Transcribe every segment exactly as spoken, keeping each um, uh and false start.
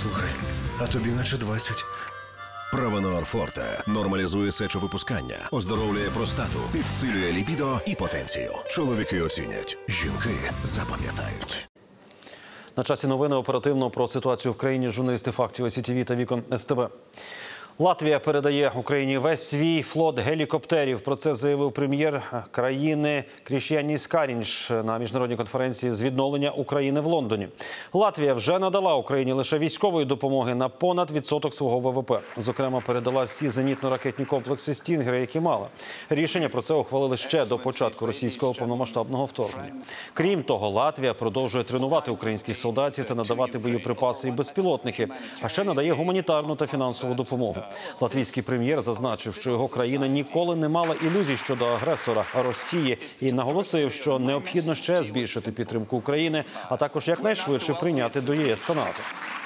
Слухай, а тобі наче двадцять. Правонор Форте нормалізує сечовипускання, оздоровлює простату, підсилює лібідо і потенцію. Чоловіки оцінять, жінки запам'ятають. На часі новини оперативно про ситуацію в країні журналісти фактів ес ті ві та Вікон ес те ве. Латвія передає Україні весь свій флот гелікоптерів. Про це заявив прем'єр країни Кріштіаніс Карінш на міжнародній конференції з відновлення України в Лондоні. Латвія вже надала Україні лише військової допомоги на понад відсоток свого ве ве пе. Зокрема, передала всі зенітно-ракетні комплекси «Стінгер», які мала. Рішення про це ухвалили ще до початку російського повномасштабного вторгнення. Крім того, Латвія продовжує тренувати українських солдатів та надавати боєприпаси і безпілотники, а ще надає гуманітарну та фінансову допомогу. Латвійський прем'єр зазначив, що його країна ніколи не мала ілюзій щодо агресора Росії і наголосив, що необхідно ще збільшити підтримку України, а також якнайшвидше прийняти до ЄС та НАТО.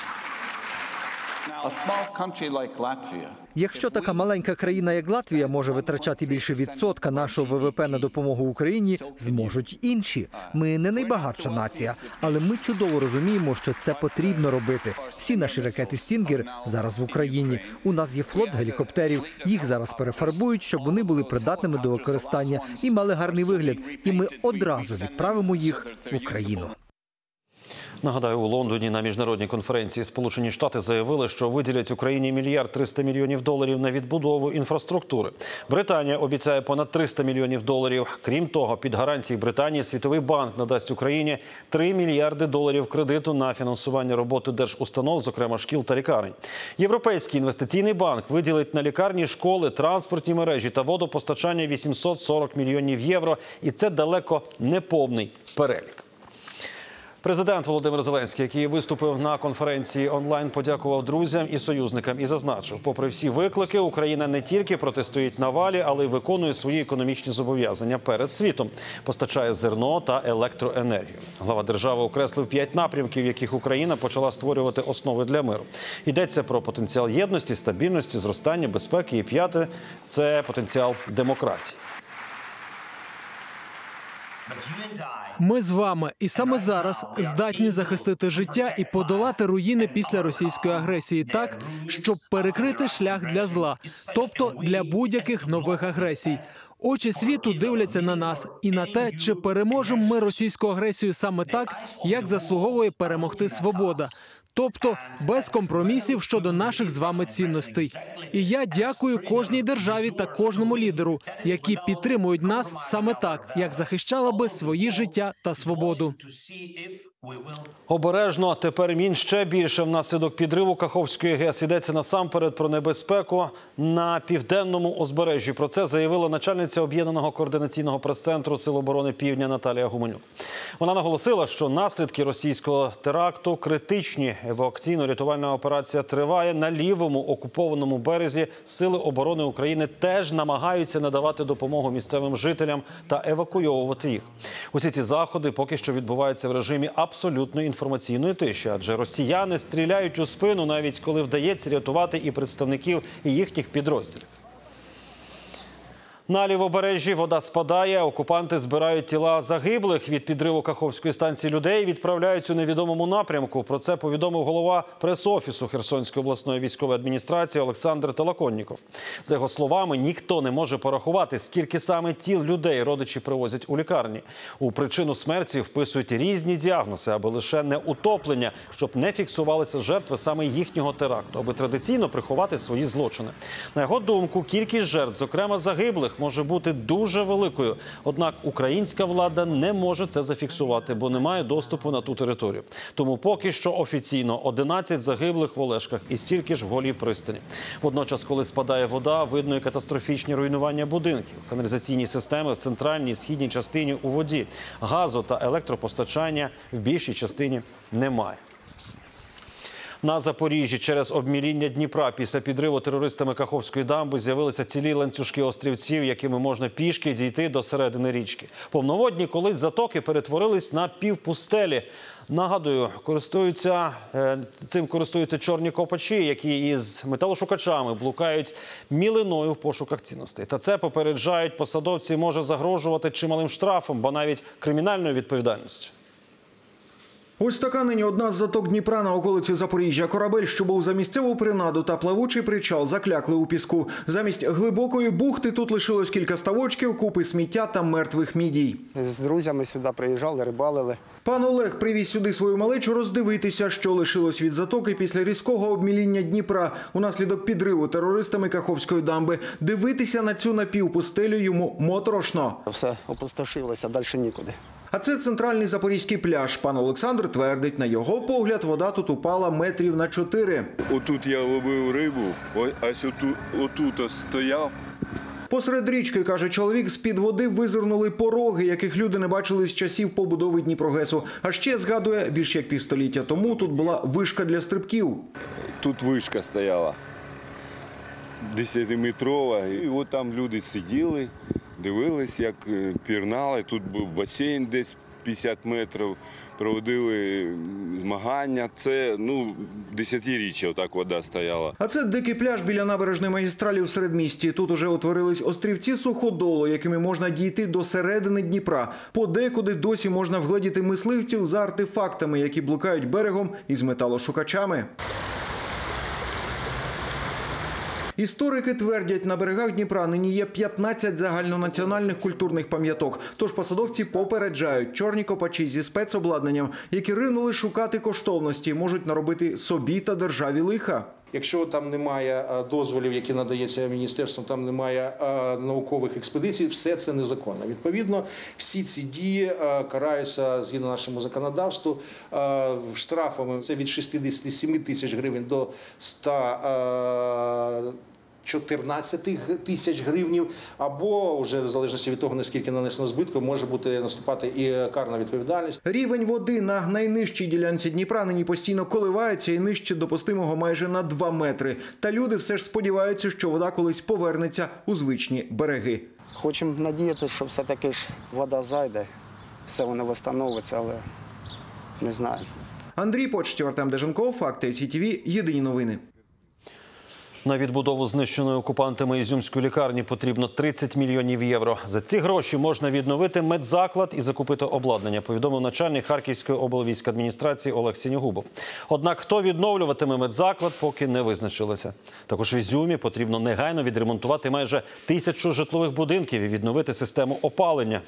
Якщо така маленька країна, як Латвія, може витрачати більше відсотка нашого ве ве пе на допомогу Україні, зможуть інші. Ми не найбагатша нація, але ми чудово розуміємо, що це потрібно робити. Всі наші ракети «Стінгер» зараз в Україні. У нас є флот гелікоптерів, їх зараз перефарбують, щоб вони були придатними до використання і мали гарний вигляд. І ми одразу відправимо їх в Україну. Нагадаю, у Лондоні на міжнародній конференції Сполучені Штати заявили, що виділять Україні мільярд триста мільйонів доларів на відбудову інфраструктури. Британія обіцяє понад триста мільйонів доларів. Крім того, під гарантії Британії Світовий банк надасть Україні три мільярди доларів кредиту на фінансування роботи держустанов, зокрема шкіл та лікарень. Європейський інвестиційний банк виділить на лікарні, школи, транспортні мережі та водопостачання вісімсот сорок мільйонів євро. І це далеко не повний перелік. Президент Володимир Зеленський, який виступив на конференції онлайн, подякував друзям і союзникам і зазначив, попри всі виклики, Україна не тільки протистоїть навалі, але й виконує свої економічні зобов'язання перед світом, постачає зерно та електроенергію. Глава держави окреслив п'ять напрямків, в яких Україна почала створювати основи для миру. Йдеться про потенціал єдності, стабільності, зростання, безпеки і п'яте – це потенціал демократії. Ми з вами і саме зараз здатні захистити життя і подолати руїни після російської агресії так, щоб перекрити шлях для зла, тобто для будь-яких нових агресій. Очі світу дивляться на нас і на те, чи переможемо ми російську агресію саме так, як заслуговує перемогти свобода. Тобто без компромісів щодо наших з вами цінностей. І я дякую кожній державі та кожному лідеру, які підтримують нас саме так, як захищала би свої життя та свободу. Обережно, тепер мін ще більше. Внаслідок підриву Каховської ГЕС йдеться насамперед про небезпеку на південному узбережжі. Про це заявила начальниця Об'єднаного координаційного прес-центру Сил оборони Півдня Наталія Гуменюк. Вона наголосила, що наслідки російського теракту критичні. Евакуаційно-рятувальна операція триває. На лівому окупованому березі Сили оборони України теж намагаються надавати допомогу місцевим жителям та евакуйовувати їх. Усі ці заходи поки що відбуваються в режимі абсолютної інформаційної тиші, адже росіяни стріляють у спину, навіть коли вдається рятувати і представників і їхніх підрозділів. На лівобережжі вода спадає, окупанти збирають тіла загиблих від підриву Каховської станції людей і відправляють у невідомому напрямку. Про це повідомив голова прес-офісу Херсонської обласної військової адміністрації Олександр Толоконніков. За його словами, ніхто не може порахувати, скільки саме тіл людей родичі привозять у лікарні. У причину смерті вписують різні діагнози, аби лише не утоплення, щоб не фіксувалися жертви саме їхнього теракту, аби традиційно приховати свої злочини. На його думку, кількість жертв, зокрема загиблих, може бути дуже великою. Однак українська влада не може це зафіксувати, бо не має доступу на ту територію. Тому поки що офіційно одинадцять загиблих в Олешках і стільки ж в Голій пристані. Водночас, коли спадає вода, видно і катастрофічні руйнування будинків. Каналізаційні системи в центральній і східній частині у воді. Газу та електропостачання в більшій частині немає. На Запоріжжі через обміління Дніпра після підриву терористами Каховської дамби з'явилися цілі ланцюжки острівців, якими можна пішки дійти до середини річки. Повноводні колись затоки перетворились на півпустелі. Нагадую, користуються, цим користуються чорні копачі, які із металошукачами блукають мілиною в пошуках цінностей. Та це, попереджають посадовці, може загрожувати чималим штрафом, бо навіть кримінальною відповідальністю. Ось така нині одна з заток Дніпра на околиці Запоріжжя. Корабель, що був за місцеву принаду та плавучий причал, заклякли у піску. Замість глибокої бухти тут лишилось кілька ставочків, купи сміття та мертвих мідій. З друзями сюди приїжджали, рибалили. Пан Олег привіз сюди свою малечу роздивитися, що лишилось від затоки після різкого обміління Дніпра унаслідок підриву терористами Каховської дамби. Дивитися на цю напівпустелю йому моторошно. Все опустошилося, далі нікуди. А це центральний запорізький пляж. Пан Олександр твердить, на його погляд, вода тут упала метрів на чотири. Отут я ловив рибу, ось отут, отут ось стояв. Посеред річки, каже чоловік, з-під води визирнули пороги, яких люди не бачили з часів побудови Дніпрогесу. А ще, згадує, більш як півстоліття тому тут була вишка для стрибків. Тут вишка стояла, десятиметрова, і от там люди сиділи, дивились, як пірнали. Тут був басейн десь п'ятдесят метрів, проводили змагання. Це, ну, десятиріччя отак вода стояла. А це дикий пляж біля набережної магістралі у середмісті. Тут уже утворились острівці суходолу, якими можна дійти до середини Дніпра. Подекуди досі можна вгледіти мисливців за артефактами, які блукають берегом із металошукачами. Історики твердять, на берегах Дніпра нині є п'ятнадцять загальнонаціональних культурних пам'яток. Тож посадовці попереджають, чорні копачі зі спецобладнанням, які ринули шукати коштовності, можуть наробити собі та державі лиха. Якщо там немає дозволів, які надається міністерством, там немає наукових експедицій, все це незаконно. Відповідно, всі ці дії караються згідно нашому законодавству штрафами. Це від шістдесят сім тисяч гривень до ста чотирнадцять тисяч гривнів, або, вже в залежності від того, наскільки нанесено збитку, може бути наступати і карна відповідальність. Рівень води на найнижчій ділянці Дніпра нині постійно коливається і нижче допустимого майже на два метри. Та люди все ж сподіваються, що вода колись повернеться у звичні береги. Хочемо надіятися, що все-таки ж вода зайде, все воно відновиться, але не знаю. Андрій Почтів, Артем Деженков, Факти ес ай ті ві, єдині новини. На відбудову знищеної окупантами Ізюмської лікарні потрібно тридцять мільйонів євро. За ці гроші можна відновити медзаклад і закупити обладнання, повідомив начальник Харківської облвійськадміністрації Олег Сінігубов. Однак хто відновлюватиме медзаклад, поки не визначилося. Також в Ізюмі потрібно негайно відремонтувати майже тисячу житлових будинків і відновити систему опалення.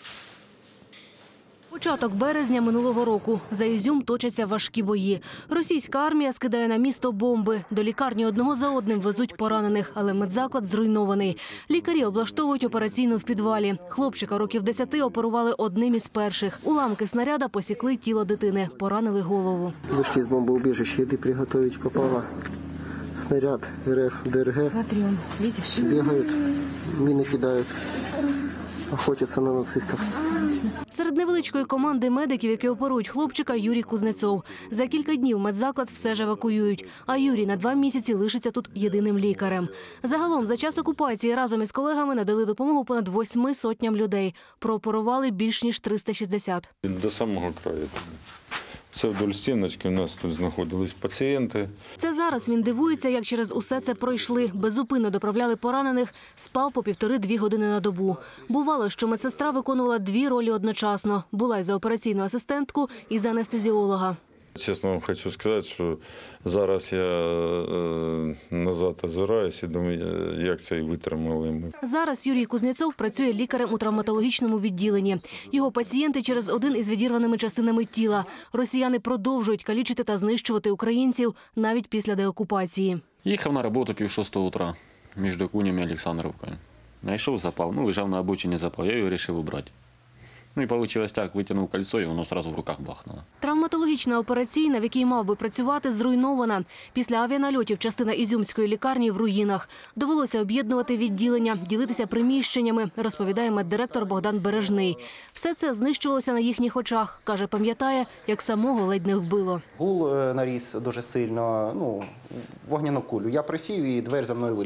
Початок березня минулого року. За Ізюм точаться важкі бої. Російська армія скидає на місто бомби. До лікарні одного за одним везуть поранених, але медзаклад зруйнований. Лікарі облаштовують операційну в підвалі. Хлопчика років десяти оперували одним із перших. Уламки снаряда посікли тіло дитини, поранили голову. Вышли из бомбоубежища, еды приготовить попала. Снаряд РФ, ДРГ. Смотри, он, видишь? Бегают, мины кидают, охотятся на нацистов. Серед невеличкої команди медиків, які оперують хлопчика, Юрій Кузнецов. За кілька днів медзаклад все ж евакуюють. А Юрій на два місяці лишиться тут єдиним лікарем. Загалом, за час окупації разом із колегами надали допомогу понад восьми сотням людей. Прооперували більш ніж триста шістдесят. До самого краю. Це вдоль стіночки, у нас тут знаходились пацієнти. Це зараз він дивується, як через усе це пройшли. Безупинно доправляли поранених, спав по півтори-дві години на добу. Бувало, що медсестра виконувала дві ролі одночасно. Була й за операційну асистентку, і за анестезіолога. Чесно вам хочу сказати, що зараз я е, назад озираюсь і думаю, як це і витримали ми. Зараз Юрій Кузнєцов працює лікарем у травматологічному відділенні. Його пацієнти через один із відірваними частинами тіла. Росіяни продовжують калічити та знищувати українців навіть після деокупації. Їхав на роботу пів шостого утра між Кунем і Олександровкою. Знайшов запал, ну, лежав на обочині запал, я його вирішив убрати. Ну і вийшло так, витягнув кольцо, і воно одразу в руках бахнуло. Травматологічна операційна, в якій мав би працювати, зруйнована. Після авіанальотів частина Ізюмської лікарні в руїнах. Довелося об'єднувати відділення, ділитися приміщеннями, розповідає меддиректор Богдан Бережний. Все це знищувалося на їхніх очах. Каже, пам'ятає, як самого ледь не вбило. Гул наріс дуже сильно, ну, вогняну кулю. Я присів і двері за мною вилетіла.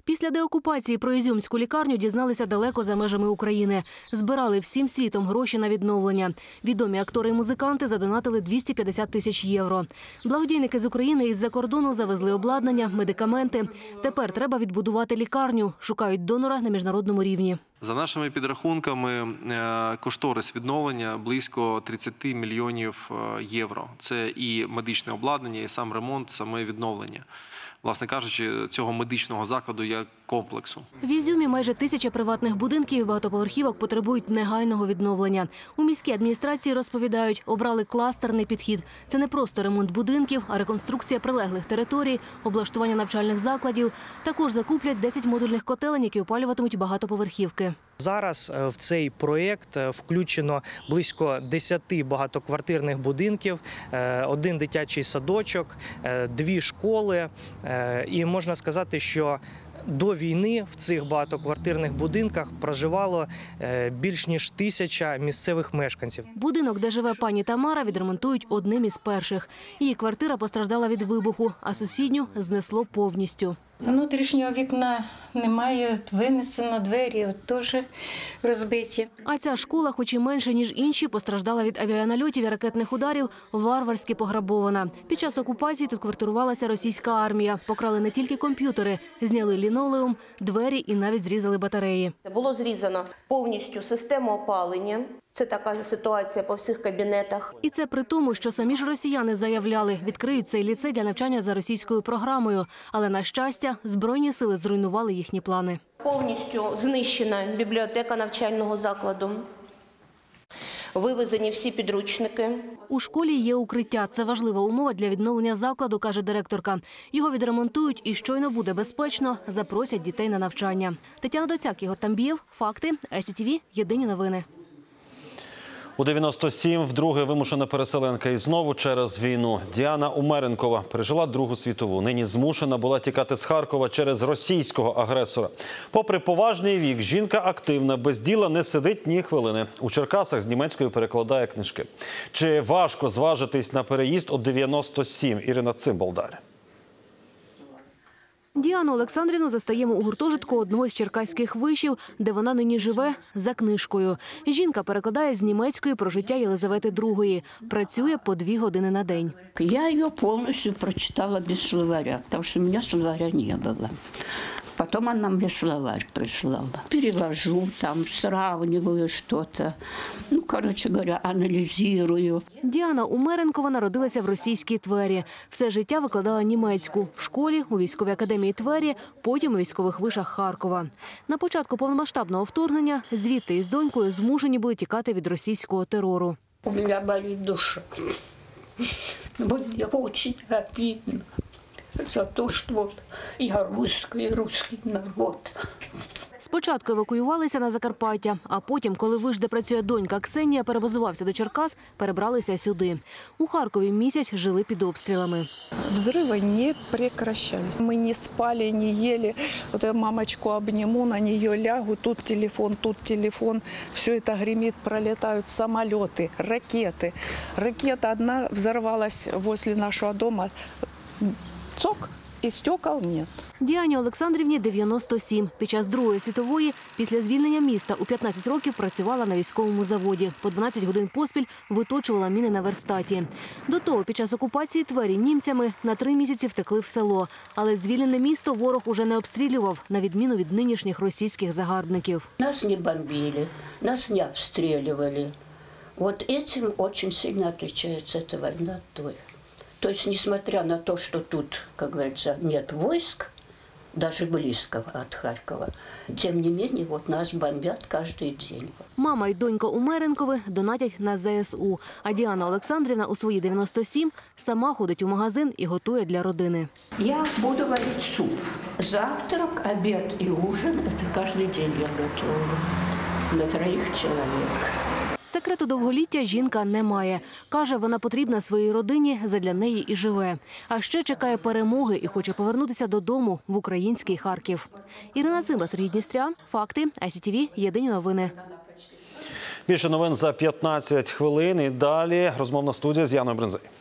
Після деокупації про ізюмську лікарню дізналися далеко за межами України. Збирали всім світом гроші на відновлення. Відомі актори і музиканти задонатили двісті п'ятдесят тисяч євро. Благодійники з України із-за кордону завезли обладнання, медикаменти. Тепер треба відбудувати лікарню. Шукають донора на міжнародному рівні. За нашими підрахунками, кошторис відновлення близько тридцять мільйонів євро. Це і медичне обладнання, і сам ремонт, саме відновлення. Власне кажучи, цього медичного закладу як комплексу. В Ізюмі майже тисяча приватних будинків і багатоповерхівок потребують негайного відновлення. У міській адміністрації розповідають, обрали кластерний підхід. Це не просто ремонт будинків, а реконструкція прилеглих територій, облаштування навчальних закладів. Також закуплять десять модульних котелень, які опалюватимуть багатоповерхівки. Зараз в цей проєкт включено близько десяти багатоквартирних будинків, один дитячий садочок, дві школи. І можна сказати, що до війни в цих багатоквартирних будинках проживало більш ніж тисяча місцевих мешканців. Будинок, де живе пані Тамара, відремонтують одним із перших. Її квартира постраждала від вибуху, а сусідню знесло повністю. Внутрішнього вікна немає, винесено, двері теж розбиті. А ця школа, хоч і менше, ніж інші, постраждала від авіанальотів і ракетних ударів, варварськи пограбована. Під час окупації тут квартирувалася російська армія. Покрали не тільки комп'ютери, зняли лінолеум, двері і навіть зрізали батареї. Було зрізано повністю систему опалення. Це така ситуація по всіх кабінетах. І це при тому, що самі ж росіяни заявляли, відкриють цей ліцей для навчання за російською програмою. Але, на щастя, Збройні сили зруйнували їхні плани. Повністю знищена бібліотека навчального закладу. Вивезені всі підручники. У школі є укриття. Це важлива умова для відновлення закладу, каже директорка. Його відремонтують і щойно буде безпечно, запросять дітей на навчання. Тетяна Доцяк, Ігор Тамбієв. Факти. Ай Сі Ті Ві. Єдині новини. У дев'яносто сім вдруге вимушена переселенка і знову через війну. Діана Умеренкова пережила Другу світову. Нині змушена була тікати з Харкова через російського агресора. Попри поважний вік, жінка активна, без діла не сидить ні хвилини. У Черкасах з німецької перекладає книжки. Чи важко зважитись на переїзд у дев'яносто сім? Ірина Цимбал далі. Діану Олександрівну застаємо у гуртожитку одного з черкаських вишів, де вона нині живе, за книжкою. Жінка перекладає з німецької про життя Єлизавети другої. Працює по дві години на день. Я її повністю прочитала без словаря, тому що у мене словаря не було. Потом она мне словарь прислала. Перевожу, там, сравниваю что-то. Ну, короче говоря, аналізую. Діана Умеренкова народилася в російській Твері. Все життя викладала німецьку. В школі, у військовій академії Твері, потім у військових вишах Харкова. На початку повномасштабного вторгнення звідти із донькою змушені були тікати від російського терору. У мене болить душа. Мені дуже обідно. За те, що вот я русский, русский народ. Спочатку евакуювалися на Закарпаття, а потім, коли виш, де працює донька Ксенія, перебазувався до Черкас, перебралися сюди. У Харкові місяць жили під обстрілами. Взрывы не прекращались. Мы не спали, не ели. Вот я мамочку обниму, на нее лягу, тут телефон, тут телефон. Все это гремит, пролетают самолеты, ракеты. Ракета одна взорвалась возле нашего дома. Цок, і стекол нет. Діані Олександрівні дев'яносто сім. Під час Другої світової, після звільнення міста, у п'ятнадцять років працювала на військовому заводі. По дванадцять годин поспіль виточувала міни на верстаті. До того, під час окупації Твері німцями на три місяці втекли в село. Але звільнене місто ворог уже не обстрілював, на відміну від нинішніх російських загарбників. Нас не бомбили, нас не обстрілювали. Вот этим очень сильно отличается эта война от той. То есть, несмотря на то, что тут, как говорится, нет войск, даже близко от Харькова, тем не менее, вот нас бомбят каждый день. Мама і донька Умеренкови донатять на Зе Ес У. А Діана Олександрівна у свої дев'яносто сім сама ходить у магазин і готує для родини. Я буду варить суп. Завтрак, обед и ужин – это каждый день я готовлю на троих человек. Секрету довголіття жінка не має. Каже, вона потрібна своїй родині, задля неї і живе. А ще чекає перемоги і хоче повернутися додому в український Харків. Ірина Цимбал, Сергій Дністрян. Факти. Ай Сі Ті Ві. Єдині новини. Більше новин за п'ятнадцять хвилин. І далі розмовна студія з Яною Бринзей.